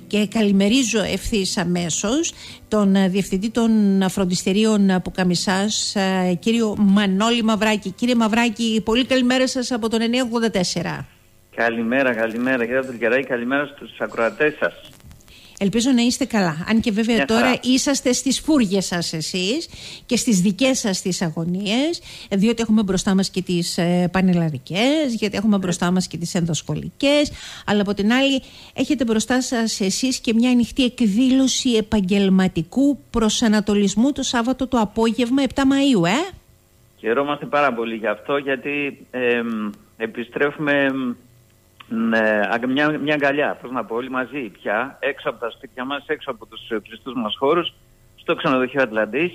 Και καλημερίζω ευθύς αμέσως τον Διευθυντή των Φροντιστερίων Πουκαμισάς, κύριο Μανώλη Μαυράκη. Κύριε Μαυράκη, πολύ καλημέρα σας από τον 984. Καλημέρα κύριε Τουρκεράκη, καλημέρα στους ακροατές σας. Ελπίζω να είστε καλά. Αν και βέβαια τώρα είσαστε στις φούργες σας εσείς και στις δικές σας τις αγωνίες, διότι έχουμε μπροστά μας και τις πανελλαδικές, γιατί έχουμε μπροστά μας και τις ενδοσχολικές, αλλά από την άλλη έχετε μπροστά σας εσείς και μια ανοιχτή εκδήλωση επαγγελματικού προσανατολισμού το Σάββατο το απόγευμα 7 Μαΐου. Χαιρόμαστε πάρα πολύ γι' αυτό, γιατί επιστρέφουμε μια αγκαλιά, πώς να πω, όλοι μαζί πια, έξω από τα σπίτια μας, έξω από τους κλειστούς μας χώρους, στο ξενοδοχείο Ατλαντής.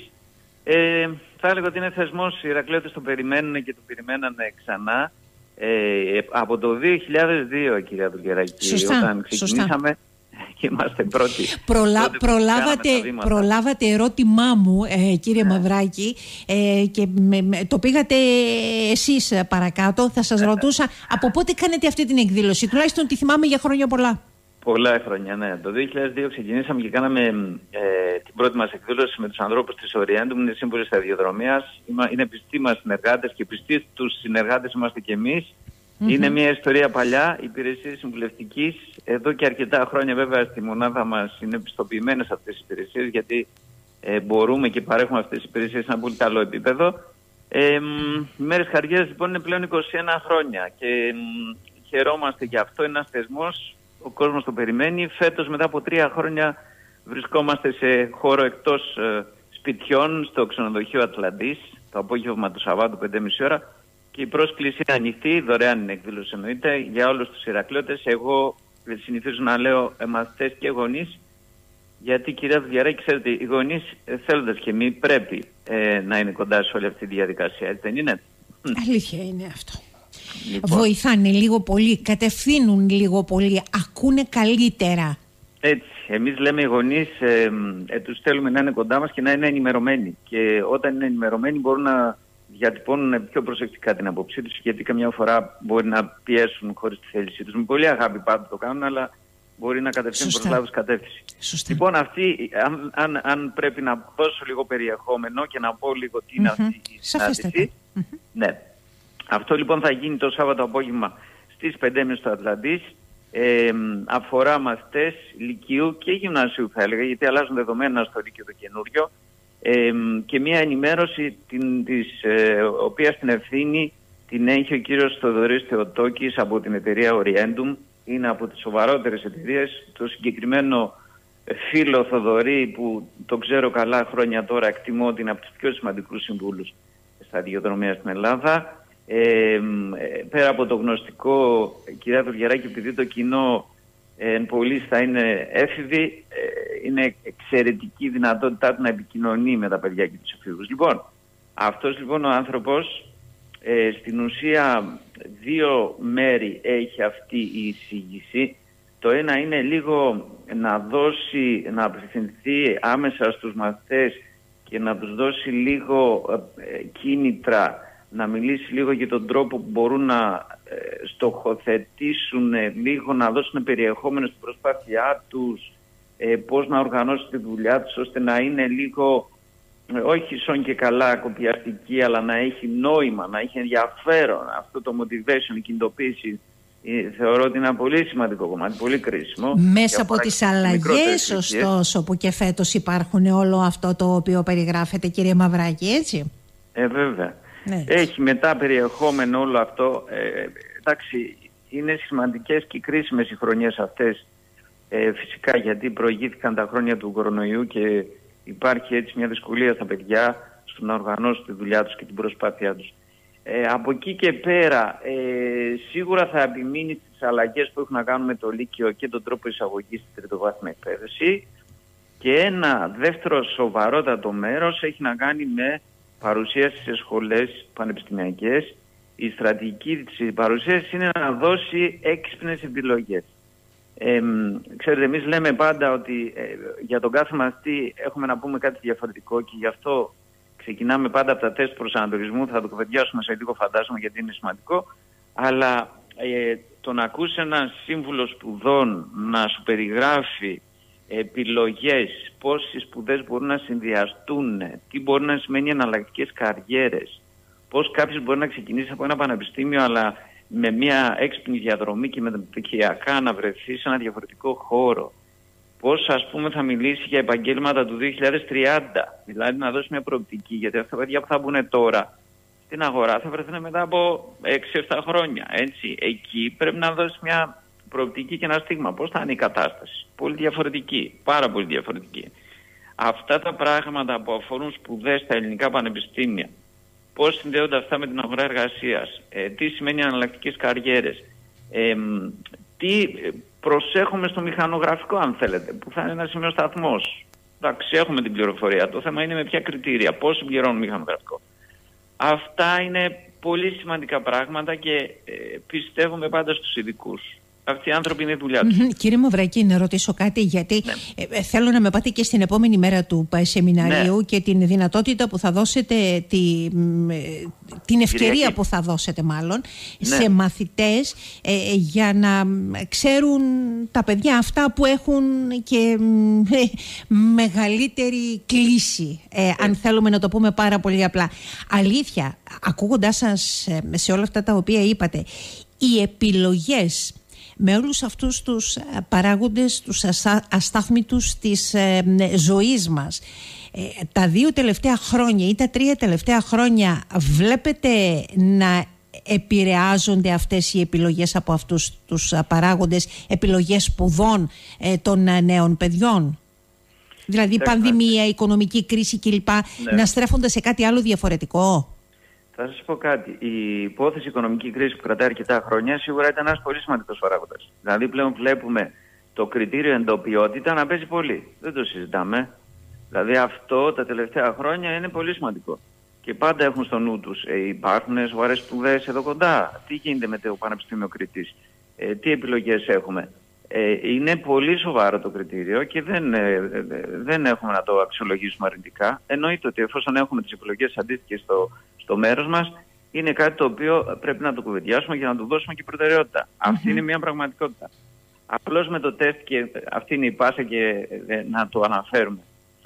Θα έλεγα ότι είναι θεσμός, οι Ηρακλέωτες το περιμένουν και το περιμένανε ξανά. Από το 2002, κυρία Τουρκεράκη, όταν ξεκινήσαμε και είμαστε πρώτοι. Προλάβατε ερώτημά μου, κύριε Μαυράκη, και το πήγατε εσείς παρακάτω. Θα σας ρωτούσα από πότε κάνετε αυτή την εκδήλωση, τουλάχιστον τη θυμάμαι για χρόνια πολλά. Πολλά χρόνια, ναι. Το 2002 ξεκινήσαμε και κάναμε την πρώτη μας εκδήλωση με τους ανθρώπους της Orientum, είναι σύμβουλοι σταδιοδρομίας, είναι πιστοί μας συνεργάτες και πιστοί τους συνεργάτες είμαστε κι εμείς. Είναι μια ιστορία παλιά, υπηρεσία συμβουλευτικής. Εδώ και αρκετά χρόνια βέβαια στη μονάδα μας είναι πιστοποιημένες αυτές οι υπηρεσίες, γιατί μπορούμε και παρέχουμε αυτές τις υπηρεσίες σε ένα πολύ καλό επίπεδο. Οι μέρες Χαριές λοιπόν είναι πλέον 21 χρόνια και χαιρόμαστε γι' αυτό. Είναι ένας θεσμός, ο κόσμος το περιμένει. Φέτος μετά από 3 χρόνια βρισκόμαστε σε χώρο εκτός σπιτιών, στο ξενοδοχείο Ατλαντής, το απόγευμα του Σαββάτου 5.30 ώρα. Και η πρόσκληση είναι ανοιχτή, δωρεάν είναι εκδήλωση εννοείται, για όλους τους Ηρακλέωτες. Εγώ συνηθίζω να λέω μαθητές και γονείς, γιατί κυρία Τουρκεράκη, ξέρετε, οι γονείς θέλοντας και εμείς πρέπει να είναι κοντά σε όλη αυτή τη διαδικασία, έτσι δεν είναι? Αλήθεια είναι αυτό. Λοιπόν, βοηθάνε λίγο πολύ, κατευθύνουν λίγο πολύ, ακούνε καλύτερα. Έτσι, εμείς λέμε οι γονείς, τους θέλουμε να είναι κοντά μας και να είναι ενημερωμένοι. Και όταν είναι ενημερωμένοι μπορούν να διατυπώνουν πιο προσεκτικά την άποψή τους, γιατί καμιά φορά μπορεί να πιέσουν χωρίς τη θέλησή τους. Με πολύ αγάπη πάντα το κάνουν, αλλά μπορεί να κατευθύνουν προς λάθος κατεύθυνση. Λοιπόν, αν πρέπει να δώσω λίγο περιεχόμενο και να πω λίγο τι είναι αυτή η συνάντηση. Ναι. Αυτό λοιπόν θα γίνει το Σάββατο απόγευμα στις 5.30 στο Ατλαντής. Αφορά μαθητές λυκείου και γυμνασίου, θα έλεγα, γιατί αλλάζουν δεδομένα στο Λύκειο το καινούριο. Και μια ενημέρωση της οποίας την ευθύνη την έχει ο κύριος Θοδωρής Θεοτόκης από την εταιρεία Orientum. Είναι από τις σοβαρότερες εταιρείες. Το συγκεκριμένο φίλο Θοδωρή, που το ξέρω καλά χρόνια τώρα, εκτιμώ ότι είναι από τους πιο σημαντικούς συμβούλους σταδιοδρομίας στην Ελλάδα. Πέρα από το γνωστικό, κυρία Τουρκεράκη, επειδή το κοινό πολλοί θα είναι έφηβοι, είναι εξαιρετική δυνατότητά του να επικοινωνεί με τα παιδιά και τους εφήβους. Λοιπόν, αυτός λοιπόν ο άνθρωπος στην ουσία 2 μέρη έχει αυτή η εισήγηση. Το ένα είναι λίγο να απευθυνθεί άμεσα στους μαθητές και να τους δώσει λίγο κίνητρα, να μιλήσει λίγο για τον τρόπο που μπορούν να στοχοθετήσουν λίγο, να δώσουν περιεχόμενο στην προσπάθειά τους, πώς να οργανώσουν τη δουλειά τους ώστε να είναι λίγο, όχι σον και καλά κοπιαστική, αλλά να έχει νόημα, να έχει ενδιαφέρον. Αυτό το motivation, η κινητοποίηση, θεωρώ ότι είναι ένα πολύ σημαντικό κομμάτι, πολύ κρίσιμο. Μέσα από τις αλλαγές, ωστόσο, που και φέτος υπάρχουν, όλο αυτό το οποίο περιγράφεται, κύριε Μαυράκη, έτσι? Βέβαια. Ναι. Έχει μετά περιεχόμενο όλο αυτό. Εντάξει, είναι σημαντικές και κρίσιμες οι χρονιές αυτές, φυσικά, γιατί προηγήθηκαν τα χρόνια του κορονοϊού και υπάρχει έτσι μια δυσκολία στα παιδιά στο να οργανώσουν τη δουλειά τους και την προσπάθειά τους. Από εκεί και πέρα σίγουρα θα επιμείνει στις αλλαγές που έχουν να κάνουν με το Λύκειο και τον τρόπο εισαγωγής στην τριτοβάθμια εκπαίδευση, και ένα δεύτερο σοβαρότατο μέρος έχει να κάνει με παρουσίαση σε σχολές πανεπιστημιακές. Η στρατηγική της παρουσίασης είναι να δώσει έξυπνες επιλογές. Ξέρετε, εμείς λέμε πάντα ότι για τον κάθε μαθητή έχουμε να πούμε κάτι διαφορετικό και γι' αυτό ξεκινάμε πάντα από τα τεστ προσανατολισμού. Θα το κουβεντιάσουμε σε λίγο, φαντάζομαι, γιατί είναι σημαντικό. Αλλά το να ακούσει έναν σύμβουλο σπουδών να σου περιγράφει επιλογές, πώς οι σπουδές μπορούν να συνδυαστούν, τι μπορεί να σημαίνει εναλλακτικές καριέρες, πώς κάποιος μπορεί να ξεκινήσει από ένα πανεπιστήμιο αλλά με μια έξυπνη διαδρομή και μεταπτυχιακά να βρεθεί σε ένα διαφορετικό χώρο, πώς ας πούμε θα μιλήσει για επαγγέλματα του 2030, δηλαδή να δώσει μια προοπτική, γιατί αυτά τα παιδιά που θα μπουν τώρα στην αγορά θα βρεθούν μετά από 6-7 χρόνια. Έτσι. Εκεί πρέπει να δώσει μια προοπτική και ένα στίγμα. Πώς θα είναι η κατάσταση? Πολύ διαφορετική, πάρα πολύ διαφορετική. Αυτά τα πράγματα που αφορούν σπουδές στα ελληνικά πανεπιστήμια, πώς συνδέονται αυτά με την αγορά εργασίας, τι σημαίνει εναλλακτικές καριέρες, τι προσέχουμε στο μηχανογραφικό, αν θέλετε, που θα είναι ένα σημείο σταθμός. Εντάξει, έχουμε την πληροφορία. Το θέμα είναι με ποια κριτήρια, πώς συμπληρώνουν μηχανογραφικό. Αυτά είναι πολύ σημαντικά πράγματα και πιστεύουμε πάντα στους ειδικούς. Αυτοί οι άνθρωποι είναι η δουλειά τους. Κύριε Μαυράκη, να ρωτήσω κάτι, γιατί θέλω να με πάτε και στην επόμενη μέρα του σεμιναρίου και την δυνατότητα που θα δώσετε, την ευκαιρία που θα δώσετε μάλλον σε μαθητές για να ξέρουν τα παιδιά αυτά που έχουν και μεγαλύτερη κλίση, αν θέλουμε να το πούμε πάρα πολύ απλά. Αλήθεια, ακούγοντάς σας σε όλα αυτά τα οποία είπατε, οι επιλογές με όλους αυτούς τους παράγοντες, τους αστάθμιτους της ζωής μας, τα 2 τελευταία χρόνια ή τα 3 τελευταία χρόνια βλέπετε να επηρεάζονται αυτές οι επιλογές από αυτούς τους παράγοντες, επιλογές σπουδών των νέων παιδιών? Δηλαδή πανδημία, οικονομική κρίση κλπ. Να στρέφονται σε κάτι άλλο διαφορετικό? Θα σας πω κάτι. Η υπόθεση οικονομική κρίση που κρατάει αρκετά χρόνια σίγουρα ήταν ένας πολύ σημαντικός παράγοντας. Δηλαδή πλέον βλέπουμε το κριτήριο εντοπιότητα να παίζει πολύ. Δεν το συζητάμε. Δηλαδή αυτό τα τελευταία χρόνια είναι πολύ σημαντικό. Και πάντα έχουν στο νου τους. Υπάρχουν σοβαρές σπουδές εδώ κοντά. Τι γίνεται με το Πανεπιστήμιο Κρήτης? Τι επιλογές έχουμε? Είναι πολύ σοβαρό το κριτήριο και δεν έχουμε να το αξιολογήσουμε αρνητικά. Εννοείται ότι εφόσον έχουμε τις επιλογές αντίστοιχες στο μέρος μας, είναι κάτι το οποίο πρέπει να το κουβεντιάσουμε και να του δώσουμε και προτεραιότητα. Αυτή είναι μια πραγματικότητα. Απλώς με το τεστ, και αυτή είναι η πάσα και να το αναφέρουμε.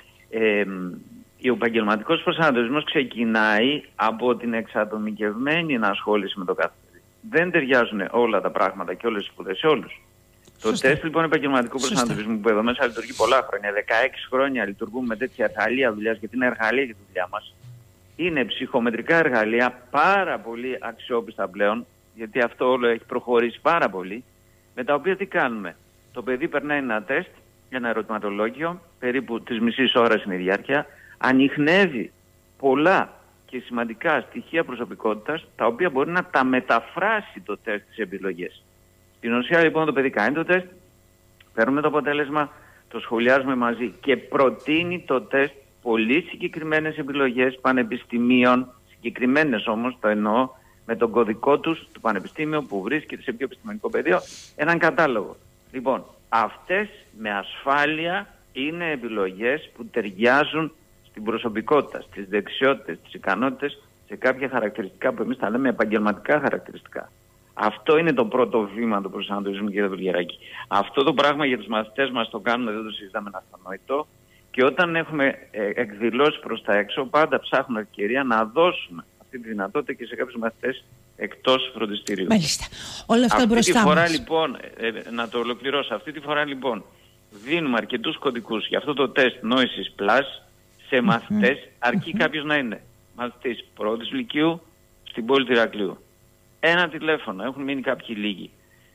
Ο επαγγελματικός προσανατολισμός ξεκινάει από την εξατομικευμένη ενασχόληση με το κάθε παιδί. Δεν ταιριάζουν όλα τα πράγματα και όλες τις σπουδές σε όλους. Το τεστ λοιπόν επαγγελματικού προσανατολισμού που εδώ μέσα λειτουργεί πολλά χρόνια, 16 χρόνια λειτουργούμε με τέτοια εργαλεία δουλειάς, γιατί είναι εργαλεία για τη δουλειά μας. Είναι ψυχομετρικά εργαλεία πάρα πολύ αξιόπιστα πλέον, γιατί αυτό όλο έχει προχωρήσει πάρα πολύ, με τα οποία τι κάνουμε? Το παιδί περνάει ένα τεστ, ένα ερωτηματολόγιο, περίπου της μισής ώρας είναι η διάρκεια, ανιχνεύει πολλά και σημαντικά στοιχεία προσωπικότητας, τα οποία μπορεί να τα μεταφράσει το τεστ στις επιλογές. Στην ουσία λοιπόν το παιδί κάνει το τεστ, παίρνουμε το αποτέλεσμα, το σχολιάζουμε μαζί και προτείνει το τεστ πολύ συγκεκριμένες επιλογές πανεπιστημίων, συγκεκριμένες όμως, το εννοώ, με τον κωδικό τους του πανεπιστήμιου που βρίσκεται σε ποιο επιστημονικό πεδίο, έναν κατάλογο. Λοιπόν, αυτές με ασφάλεια είναι επιλογές που ταιριάζουν στην προσωπικότητα, στις δεξιότητες, στις ικανότητες, σε κάποια χαρακτηριστικά που εμείς τα λέμε επαγγελματικά χαρακτηριστικά. Αυτό είναι το πρώτο βήμα του προσανατολισμού, κύριε Δουλγεράκη. Αυτό το πράγμα για τους μαθητές μας το κάνουμε, δεν το συζητάμε, είναι αυτονόητο. Και όταν έχουμε εκδηλώσει προς τα έξω, πάντα ψάχνουμε ευκαιρία να δώσουμε αυτή τη δυνατότητα και σε κάποιους μαθητές εκτός φροντιστηρίου. Μάλιστα. Όλα αυτά μπροστά μας. Αυτή τη φορά λοιπόν, να το ολοκληρώσω, αυτή τη φορά λοιπόν δίνουμε αρκετούς κωδικούς για αυτό το τεστ νόησης Plus σε μαθητές, αρκεί κάποιος να είναι μαθητής πρώτης λυκείου στην πόλη του Ηρακλείου. Ένα τηλέφωνο, έχουν μείνει κάποιοι λίγοι.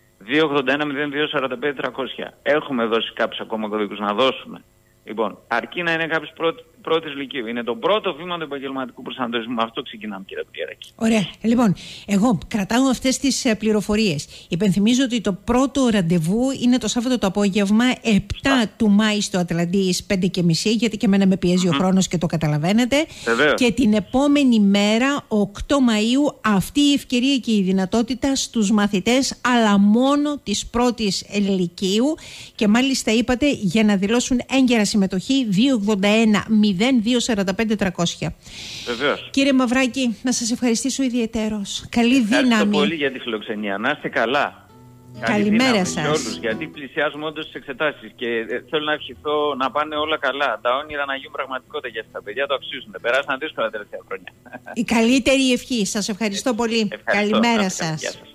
281-02-45-300. Έχουμε δώσει κάποιους ακόμα κωδικούς να δώσουμε. Λοιπόν, αρκεί να είναι κάποιος πρώτης λυκείου. Είναι το πρώτο βήμα του επαγγελματικού προσανατολισμού. Με αυτό ξεκινάμε, κύριε Δουλγεράκη. Ωραία. Λοιπόν, εγώ κρατάω αυτές τις πληροφορίες. Υπενθυμίζω ότι το πρώτο ραντεβού είναι το Σάββατο το απόγευμα, 7 του Μάη στο Ατλαντής, 5:30, γιατί και εμένα με πιέζει ο χρόνος και το καταλαβαίνετε. Βεβαίως. Και την επόμενη μέρα, 8 Μαΐου, αυτή η ευκαιρία και η δυνατότητα στους μαθητές, αλλά μόνο της πρώτης λυκείου. Και μάλιστα είπατε για να δηλώσουν έγκαιρα συμμετοχή 281-02-45-300. Βεβαίως. Κύριε Μαυράκη, να σας ευχαριστήσω ιδιαιτέρως. Καλή δύναμη. Ευχαριστώ πολύ για τη φιλοξενία. Να είστε καλά. Καλημέρα σας. Σε όλους, γιατί πλησιάζουμε όντως τις εξετάσεις και θέλω να ευχηθώ να πάνε όλα καλά. Τα όνειρα να γίνουν πραγματικότητα για αυτά τα παιδιά, το αξίζουν. Περάσαν δύσκολα τελευταία χρόνια. Η καλύτερη ευχή. Σας ευχαριστώ πολύ. Ευχαριστώ. Καλημέρα σας. Γεια σας.